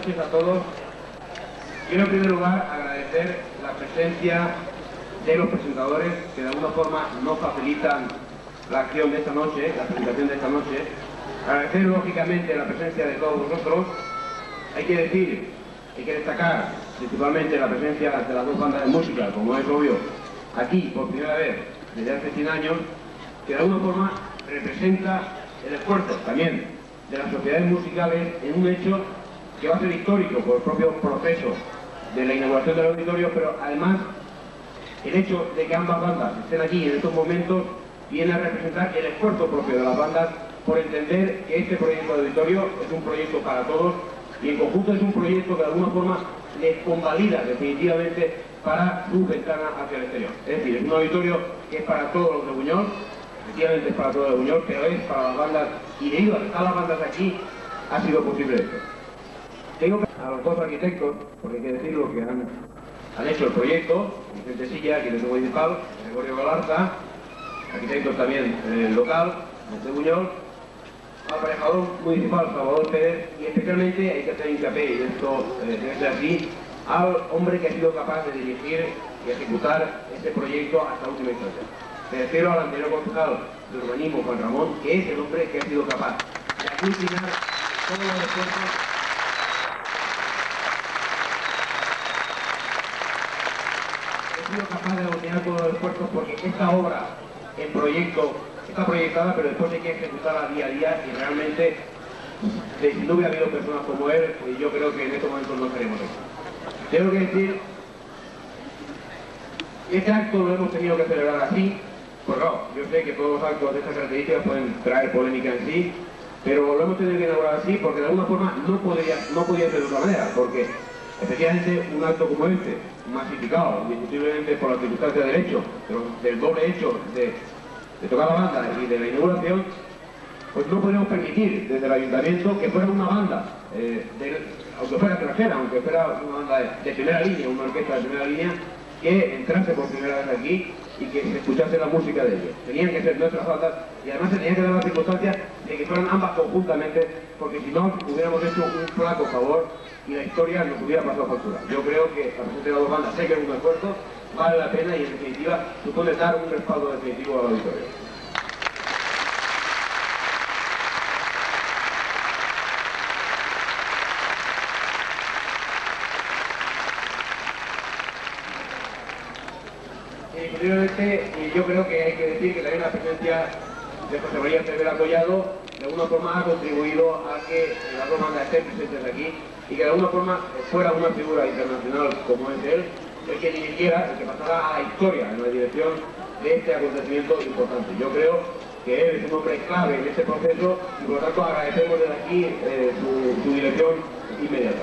noches a todos. Quiero en primer lugar agradecer la presencia de los presentadores que de alguna forma nos facilitan la acción de esta noche, la presentación de esta noche. Agradecer lógicamente la presencia de todos vosotros. Hay que decir, hay que destacar principalmente la presencia de las dos bandas de música, como es obvio, aquí por primera vez desde hace 100 años, que de alguna forma representa el esfuerzo también de las sociedades musicales en un hecho que va a ser histórico por el propio proceso de la inauguración del auditorio, pero además el hecho de que ambas bandas estén aquí en estos momentos viene a representar el esfuerzo propio de las bandas por entender que este proyecto de auditorio es un proyecto para todos y en conjunto es un proyecto que de alguna forma les convalida definitivamente para su ventana hacia el exterior. Es decir, es un auditorio que es para todos los de Buñol, efectivamente es para todos los de Buñol, pero es para las bandas, y debido a que están las bandas aquí, ha sido posible esto. Tengo que a los dos arquitectos, porque hay que decirlo, que han hecho el proyecto, Vicente Silla, arquitecto municipal, Gregorio Galarza, arquitectos también local, de Buñol, aparejador municipal Salvador Pérez, y especialmente hay que hacer hincapié, y esto debe ser así, al hombre que ha sido capaz de dirigir y ejecutar este proyecto hasta última instancia. Me refiero al anterior concejal de urbanismo, Juan Ramón, que es el hombre que ha sido capaz de aglutinar todos los esfuerzos. He sido capaz de aglutinar todos los esfuerzos porque esta obra en proyecto está proyectada, pero después hay que ejecutarla día a día y realmente, si no hubiera habido personas como él, yo creo que en estos momentos no estaríamos aquí. Tengo que decir, este acto lo hemos tenido que celebrar así, pues no, yo sé que todos los actos de estas características pueden traer polémica en sí, pero lo hemos tenido que inaugurar así porque de alguna forma no podía ser de otra manera, porque efectivamente un acto como este, masificado indiscutiblemente por las circunstancias del hecho, pero del doble hecho de tocar la banda y de la inauguración, pues no podemos permitir desde el ayuntamiento que fuera una banda, aunque fuera extranjera, aunque fuera una banda de primera línea, una orquesta de primera línea, que entrase por primera vez aquí y que se escuchase la música de ellos. Tenían que ser nuestras bandas y además se tenían que dar las circunstancias de que fueran ambas conjuntamente, porque si no hubiéramos hecho un flaco favor y la historia nos hubiera pasado factura. Yo creo que la presencia de las dos bandas, sé que es un esfuerzo, vale la pena y en definitiva supone dar un respaldo definitivo al auditorio. Posiblemente, yo creo que hay que decir que también la presencia de José María Cervera Collado de alguna forma ha contribuido a que las dos bandas estén presentes aquí y que de alguna forma fuera una figura internacional como es él, el que dirigiera, el que pasara a la historia en la dirección de este acontecimiento importante. Yo creo que él es un hombre clave en este proceso y por lo tanto agradecemos desde aquí su dirección inmediata.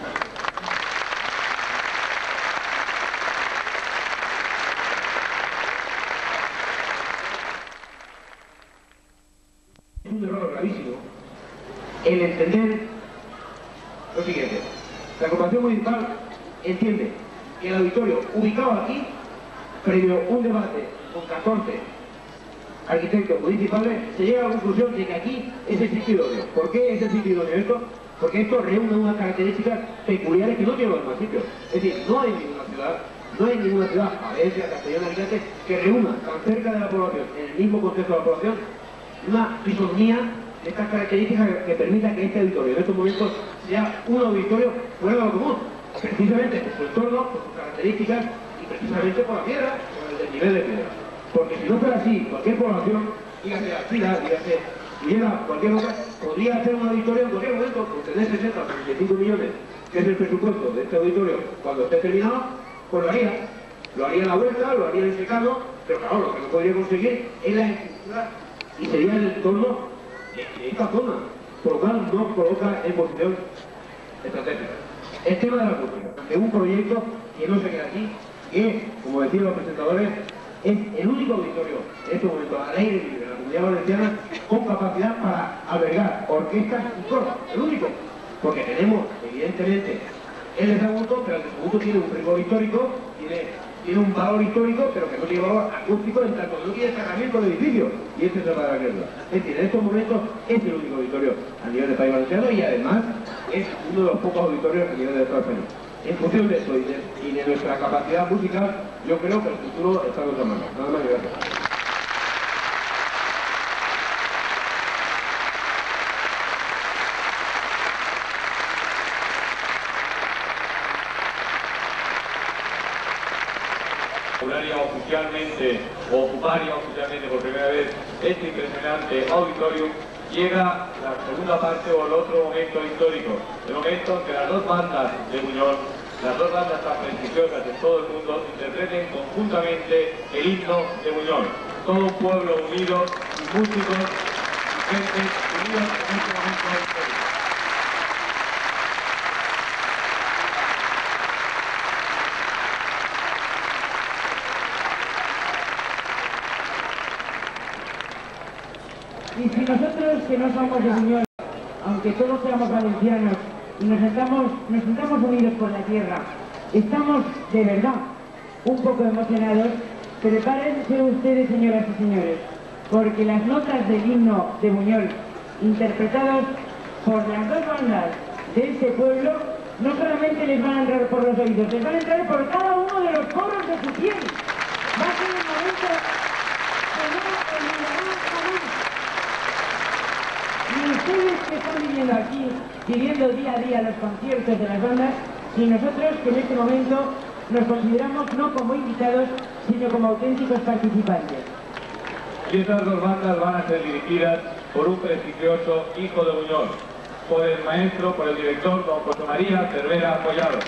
Es un error gravísimo el entender lo siguiente. La corporación municipal entiende que el auditorio ubicado aquí, previo un debate con 14 arquitectos municipales, se llega a la conclusión de que aquí es el sitio idóneo. ¿Por qué es el sitio idóneo esto? Porque esto reúne unas características peculiares que no tienen los demás sitios. Es decir, no hay ninguna ciudad, Valencia, Castellón, Alicante, que reúna tan cerca de la población, en el mismo contexto de la población, una fisonomía de estas características que permita que este auditorio en estos momentos sea un auditorio fuera de lo común, precisamente por su entorno, por sus características y precisamente por la piedra, por el desnivel de piedra. Porque si no fuera así, cualquier población, dígase Alcira, dígase Viena, cualquier otra, podría hacer un auditorio en cualquier momento, por tener 60 o 65 millones, que es el presupuesto de este auditorio, cuando esté terminado, pues lo haría. Lo haría en la huerta, lo haría en secano, pero claro, lo que no podría conseguir es la estructura y sería el entorno de esta zona, por lo cual no coloca en posición estratégica. El tema de la música, de un proyecto que no se queda aquí, que, como decían los presentadores, es el único auditorio en este momento al aire libre de la Comunidad Valenciana con capacidad para albergar orquestas y coros, el único, porque tenemos, evidentemente, el de Sagunto, pero el de Sagunto tiene un rigor histórico, tiene tiene un valor histórico, pero que no tiene valor acústico en tanto que no tiene cerramiento del edificio. Y este es el Padre Guerra. Es decir, en estos momentos es el único auditorio a nivel de País Valenciano y además es uno de los pocos auditorios a nivel de Estado español. En función de esto y de nuestra capacidad musical, yo creo que el futuro está en nuestras manos. Nada más y gracias. Oficialmente o ocuparía oficialmente por primera vez este impresionante auditorium, llega la segunda parte o el otro momento histórico, el momento en que las dos bandas de Buñol, las dos bandas tan prestigiosas de todo el mundo, interpreten conjuntamente el himno de Buñol. Todo un pueblo unido, y músicos y gente unidos en este momento histórico. Y si nosotros, que no somos de Buñol, aunque todos seamos valencianos y nos sentamos unidos por la tierra, estamos de verdad un poco emocionados, prepárense ustedes, señoras y señores, porque las notas del himno de Buñol, interpretados por las dos bandas de este pueblo, no solamente les van a entrar por los oídos, les van a entrar por cada uno de los poros de su piel. Va a ser un momento que no olvidarán jamás. Y ustedes que están viviendo aquí, viviendo día a día los conciertos de las bandas, y nosotros que en este momento nos consideramos no como invitados, sino como auténticos participantes. Y estas dos bandas van a ser dirigidas por un prestigioso hijo de Buñol, por el maestro, por el director don José María Cervera Collado.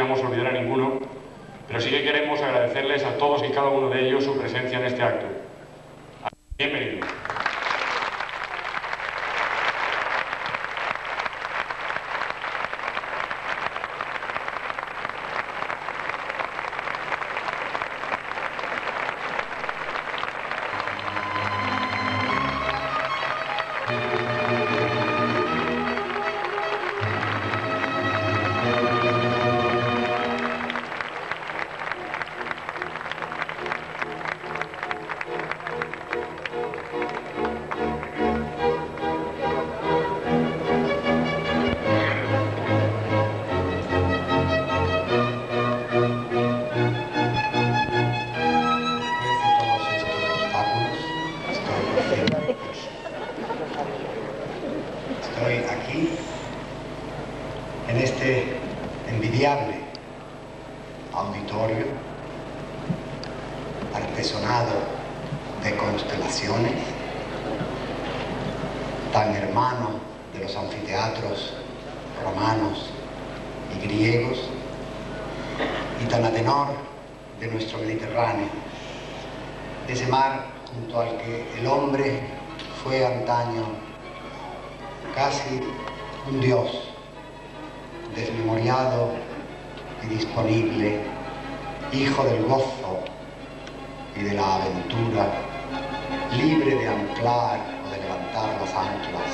queríamos olvidar a ninguno, pero sí que queremos agradecerles a todos y cada uno de ellos su presencia en este acto. Bienvenidos. Estoy aquí, en este envidiable auditorio, artesonado de constelaciones, tan hermano de los anfiteatros romanos y griegos, y tan a tenor de nuestro Mediterráneo, de ese mar junto al que el hombre fue antaño casi un dios, desmemoriado y disponible, hijo del gozo y de la aventura, libre de anclar o de levantar las anclas,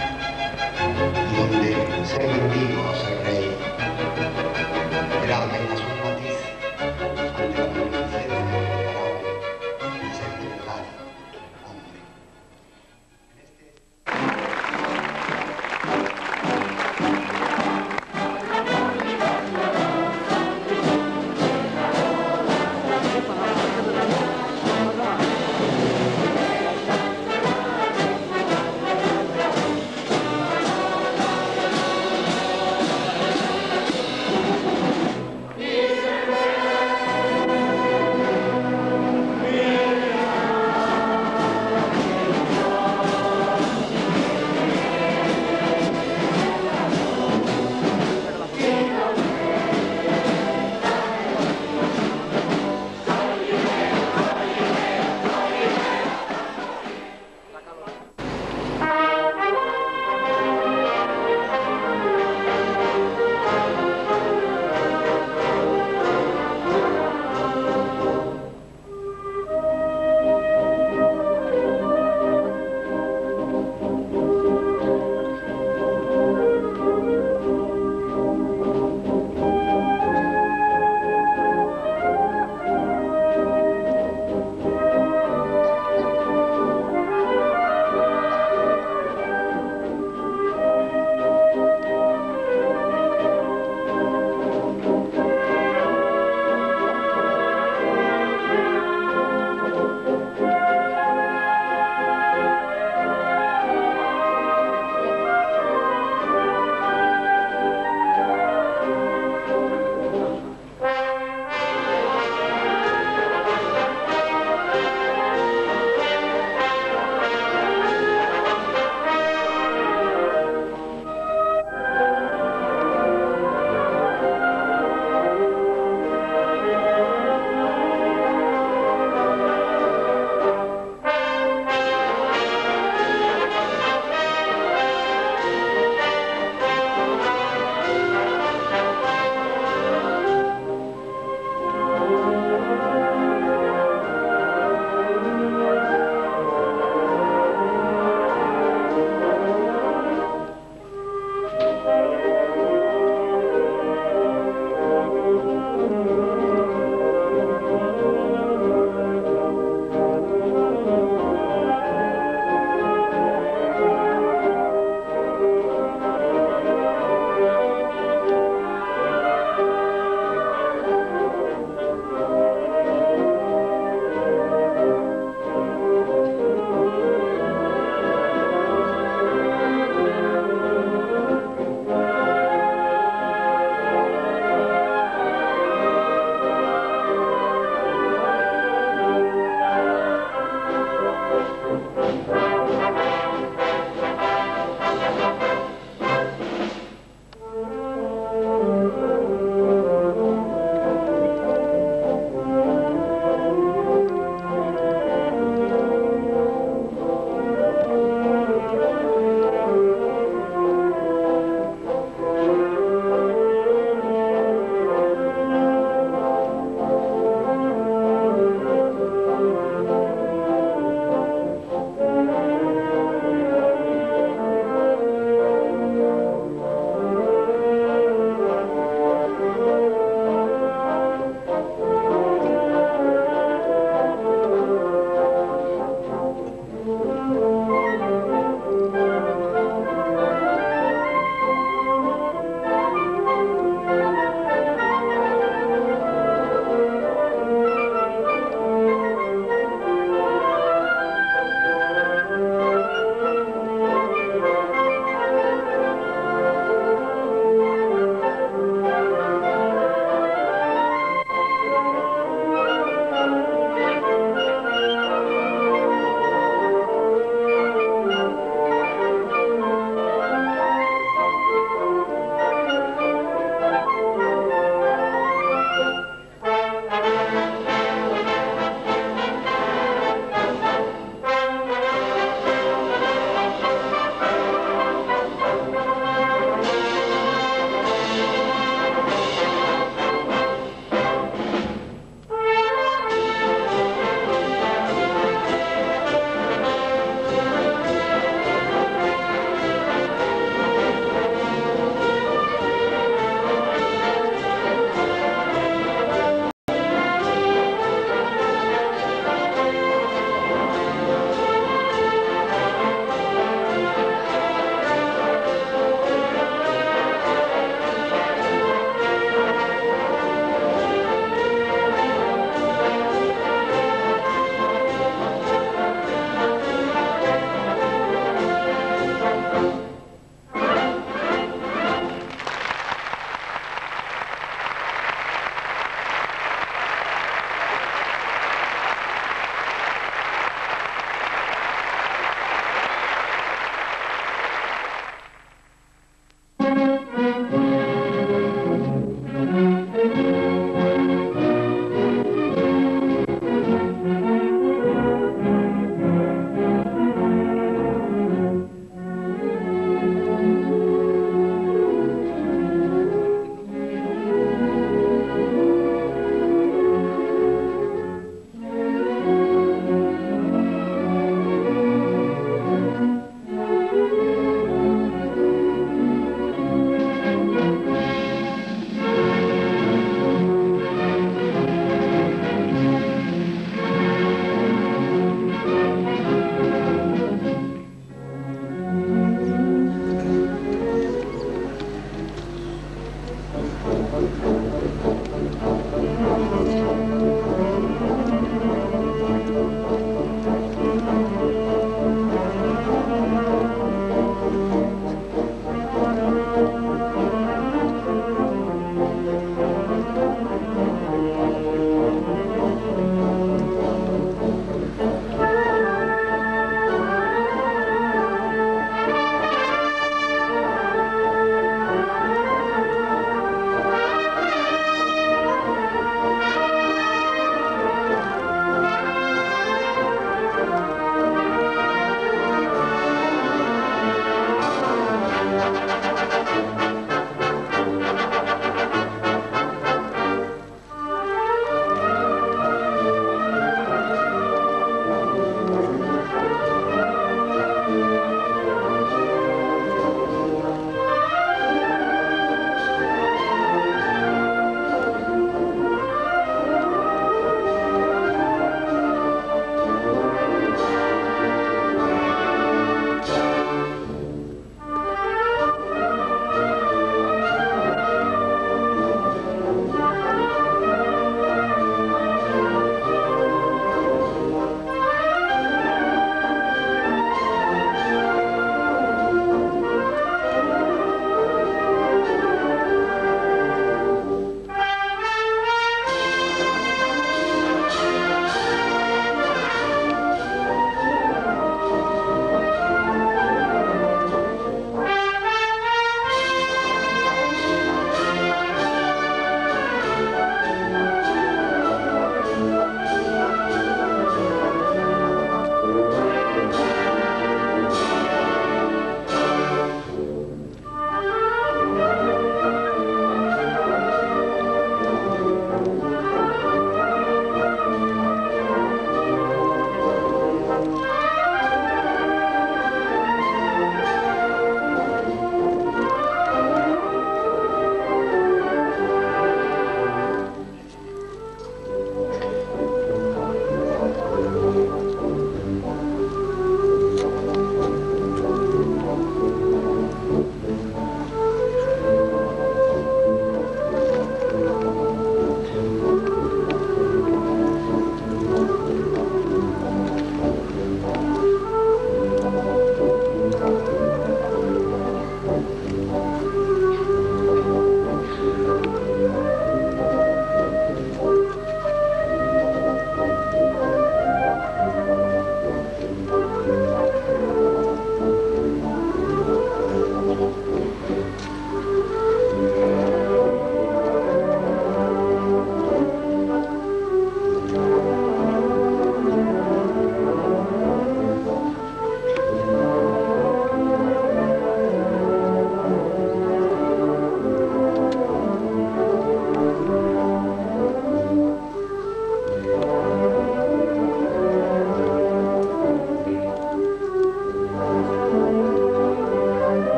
y donde ser mendigo o ser rey era